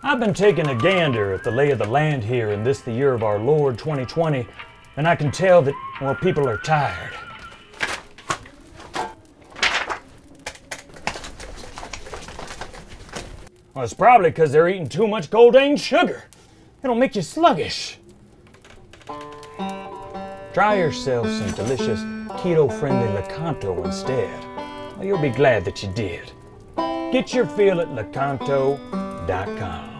I've been taking a gander at the lay of the land here in this, the year of our Lord 2020, and I can tell that, well, people are tired. Well, it's probably because they're eating too much Goldane sugar. It'll make you sluggish. Try yourself some delicious keto-friendly Lakanto instead. Well, you'll be glad that you did. Get your fill at lakanto.com.